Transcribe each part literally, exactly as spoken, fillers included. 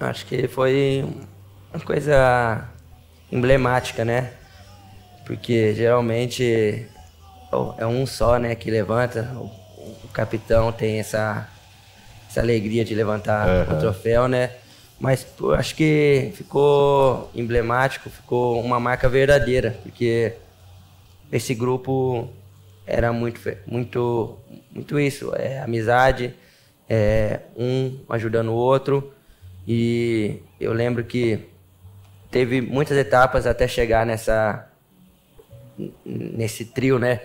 Acho que foi uma coisa emblemática, né? Porque geralmente é um só, né, que levanta. O, o capitão tem essa, essa alegria de levantar uhum. o troféu, né? Mas pô, acho que ficou emblemático, ficou uma marca verdadeira, porque esse grupo era muito, muito, muito isso, é amizade, é, um ajudando o outro. E eu lembro que teve muitas etapas até chegar nessa, nesse trio, né?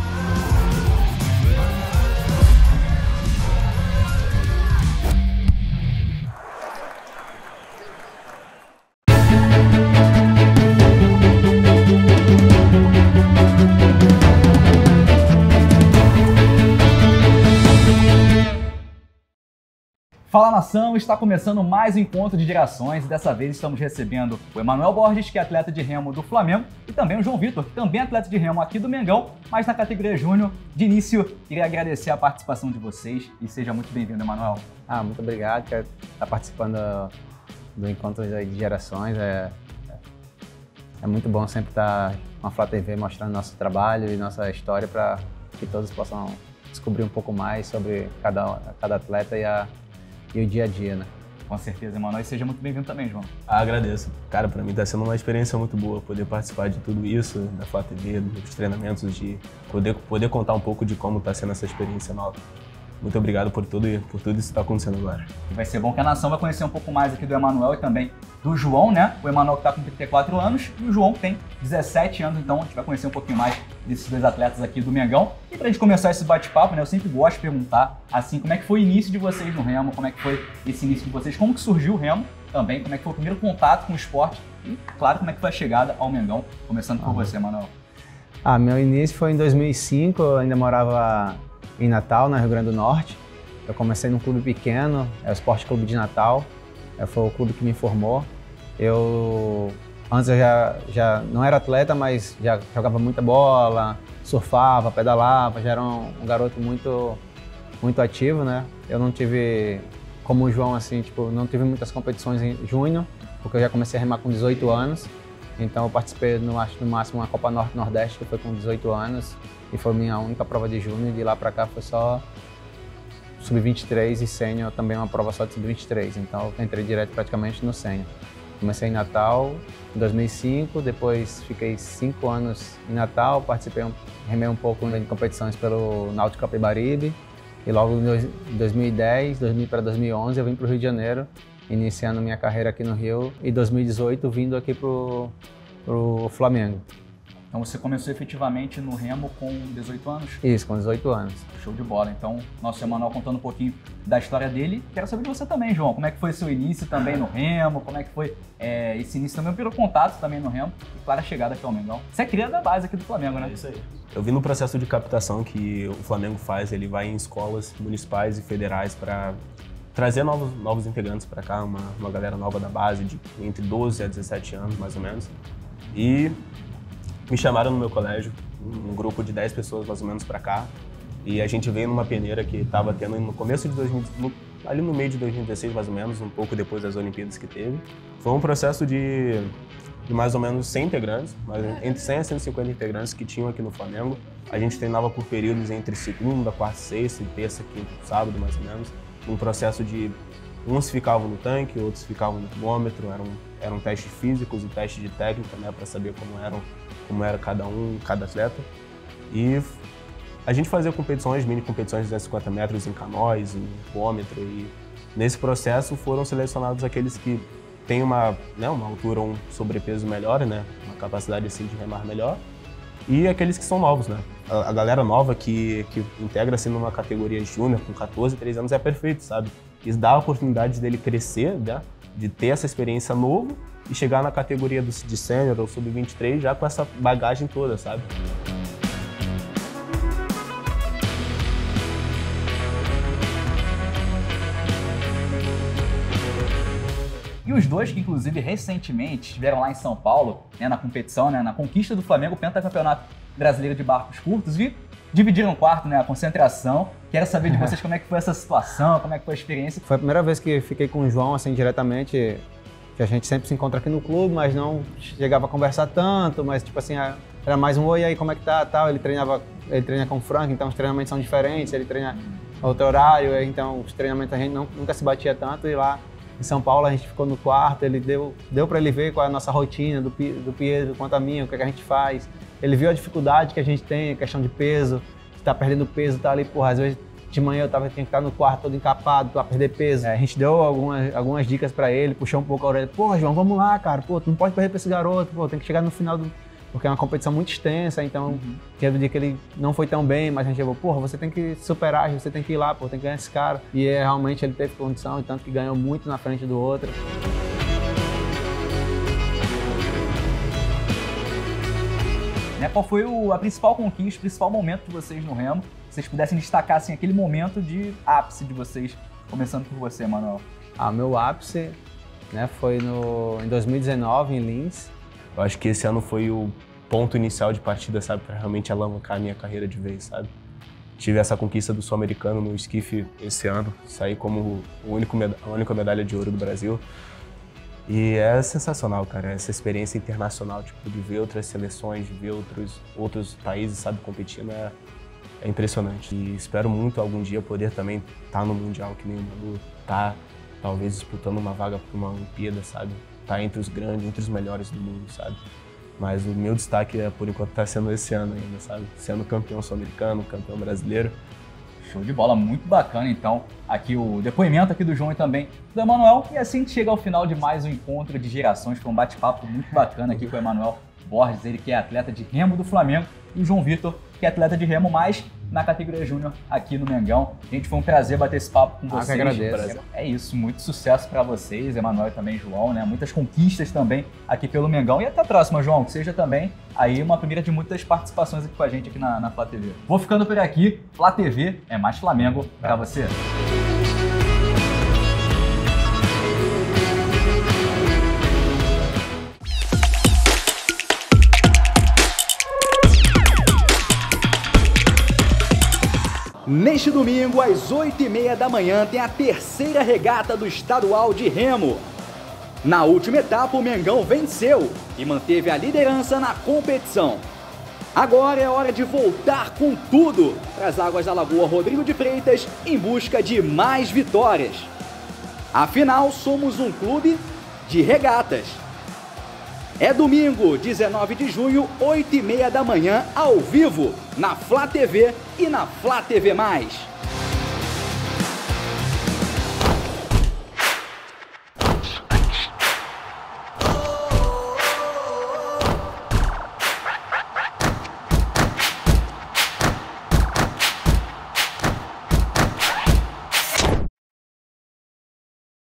Fala nação, está começando mais um encontro de gerações e dessa vez estamos recebendo o Emanuel Borges, que é atleta de remo do Flamengo, e também o João Vitor, que também é atleta de remo aqui do Mengão, mas na categoria Júnior. De início, queria agradecer a participação de vocês e seja muito bem-vindo, Emanuel. Ah, muito obrigado, quero estar participando do encontro de gerações. É, é muito bom sempre estar com a Flá T V mostrando nosso trabalho e nossa história para que todos possam descobrir um pouco mais sobre cada, cada atleta e a e o dia a dia, né? Com certeza, Emanuel. E seja muito bem-vindo também, João. Ah, agradeço. Cara, para mim está sendo uma experiência muito boa poder participar de tudo isso, da Flá T V, dos treinamentos, de poder, poder contar um pouco de como está sendo essa experiência nova. Muito obrigado por tudo e por tudo isso que está acontecendo agora. E vai ser bom que a nação vai conhecer um pouco mais aqui do Emanuel e também do João, né? O Emanuel que está com trinta e quatro anos e o João que tem dezessete anos, então a gente vai conhecer um pouquinho mais desses dois atletas aqui do Mengão. E pra gente começar esse bate-papo, né, eu sempre gosto de perguntar, assim, como é que foi o início de vocês no remo, como é que foi esse início de vocês, como que surgiu o remo também, como é que foi o primeiro contato com o esporte e, claro, como é que foi a chegada ao Mengão, começando por ah. você, Emanuel. Ah, meu início foi em dois mil e cinco, eu ainda morava em Natal, no Rio Grande do Norte. Eu comecei num clube pequeno, é o Esporte Clube de Natal, foi o clube que me formou. Eu, antes eu já, já não era atleta, mas já jogava muita bola, surfava, pedalava, já era um, um garoto muito, muito ativo, né? Eu não tive, como o João, assim, tipo, não tive muitas competições em junho, porque eu já comecei a remar com dezoito anos. Então eu participei no, no máximo uma Copa Norte-Nordeste, que foi com dezoito anos, e foi minha única prova de junho, e de lá pra cá foi só sub vinte e três e sênior, também uma prova só de sub vinte e três, então eu entrei direto praticamente no sênior. Comecei em Natal em dois mil e cinco, depois fiquei cinco anos em Natal, participei, remei um pouco em competições pelo Náutico Capibaribe, e logo em dois mil e dez, dois mil para dois mil e onze eu vim para o Rio de Janeiro, iniciando minha carreira aqui no Rio, e em dois mil e dezoito vindo aqui para o Flamengo. Então você começou efetivamente no remo com dezoito anos? Isso, com dezoito anos. Show de bola. Então, nosso Emanuel contando um pouquinho da história dele. Quero saber de você também, João. Como é que foi seu início também no remo? Como é que foi é, esse início também pelo contato também no remo? E claro, a chegada aqui ao Mengão. Você é cria da base aqui do Flamengo, né? É isso aí. Eu vi no processo de captação que o Flamengo faz, ele vai em escolas municipais e federais para trazer novos, novos integrantes para cá, uma, uma galera nova da base, de entre doze a dezessete anos, mais ou menos. E me chamaram no meu colégio, um grupo de dez pessoas mais ou menos para cá, e a gente veio numa peneira que estava tendo no começo de dois mil, no, ali no meio de dois mil e dezesseis mais ou menos, um pouco depois das Olimpíadas que teve. Foi um processo de, de mais ou menos cem integrantes, mais, entre cem a cento e cinquenta integrantes que tinham aqui no Flamengo. A gente treinava por períodos entre segunda, quarta, sexta, terça, quinta, sábado mais ou menos, um processo de uns ficavam no tanque, outros ficavam no termômetro, eram, eram testes físicos e testes de técnica, né, para saber como eram como era cada um, cada atleta. E a gente fazia competições, mini competições de duzentos e cinquenta metros em canoas, em quilômetro, e nesse processo foram selecionados aqueles que têm uma, né, uma altura, um sobrepeso melhor, né, uma capacidade assim de remar melhor, e aqueles que são novos, né. A, a galera nova que, que integra assim numa categoria júnior com quatorze, treze anos é perfeito, sabe? Isso dá a oportunidade dele crescer, né, de ter essa experiência novo, e chegar na categoria do, de sênior ou sub vinte e três já com essa bagagem toda, sabe? E os dois que, inclusive, recentemente estiveram lá em São Paulo, né, na competição, né, na conquista do Flamengo, pentacampeonato brasileiro de barcos curtos, e dividiram o quarto, né? A concentração. Quero saber de vocês como é que foi essa situação, como é que foi a experiência. Foi a primeira vez que fiquei com o João, assim, diretamente, que a gente sempre se encontra aqui no clube, mas não chegava a conversar tanto, mas tipo assim, era mais um oi aí, como é que tá, tal. Ele treinava, ele treina com o Frank, então os treinamentos são diferentes, ele treina outro horário, então os treinamentos a gente não, nunca se batia tanto, e lá em São Paulo a gente ficou no quarto, ele deu, deu para ele ver qual é a nossa rotina, do, do Pietro, quanto a minha, o que, é que a gente faz. Ele viu a dificuldade que a gente tem, a questão de peso, tá perdendo peso, tá ali, porra, às vezes de manhã eu tava, tinha que estar no quarto todo encapado pra perder peso. É, a gente deu algumas, algumas dicas pra ele, puxou um pouco a orelha. Pô, João, vamos lá, cara, pô, tu não pode perder pra esse garoto, pô, tem que chegar no final do... Porque é uma competição muito extensa, então, uhum. Quero dizer que ele não foi tão bem, mas a gente falou, porra, você tem que superar, você tem que ir lá, pô, tem que ganhar esse cara. E é, realmente ele teve condição, e tanto que ganhou muito na frente do outro. Qual foi o, a principal conquista, o principal momento de vocês no remo? Se vocês pudessem destacar assim, aquele momento de ápice de vocês, começando por você, Manuel. Ah, meu ápice, né, foi no, em dois mil e dezenove, em Linz. Eu acho que esse ano foi o ponto inicial de partida, sabe, para realmente alavancar a minha carreira de vez, sabe? Tive essa conquista do Sul-Americano no esquife esse ano, saí como o único a única medalha de ouro do Brasil. E é sensacional, cara, essa experiência internacional, tipo, de ver outras seleções, de ver outros, outros países, sabe, competindo, é, é impressionante. E espero muito algum dia poder também estar tá no Mundial, que nem o Manu, tá talvez disputando uma vaga para uma Olimpíada, sabe? Tá entre os grandes, entre os melhores do mundo, sabe? Mas o meu destaque, é, por enquanto, tá sendo esse ano ainda, sabe? Sendo campeão sul-americano, campeão brasileiro. Show de bola, muito bacana então, aqui o depoimento aqui do João e também do Emanuel. E assim chega ao final de mais um encontro de gerações, foi um bate-papo muito bacana aqui com o Emanuel Borges, ele que é atleta de remo do Flamengo, e o João Vitor, que é atleta de remo, mas na categoria júnior aqui no Mengão. Gente, foi um prazer bater esse papo com vocês. Ah, que agradeço. É isso, muito sucesso para vocês, Emanuel e também João, né? Muitas conquistas também aqui pelo Mengão. E até a próxima, João, que seja também aí uma primeira de muitas participações aqui com a gente aqui na, na Flá T V. Vou ficando por aqui, Flá T V é mais Flamengo para você. Neste domingo, às oito e meia da manhã, tem a terceira regata do Estadual de Remo. Na última etapa, o Mengão venceu e manteve a liderança na competição. Agora é hora de voltar com tudo para as águas da Lagoa Rodrigo de Freitas em busca de mais vitórias. Afinal, somos um clube de regatas. É domingo, dezenove de junho, oito e meia da manhã, ao vivo, na Flá T V e na Flá T V mais.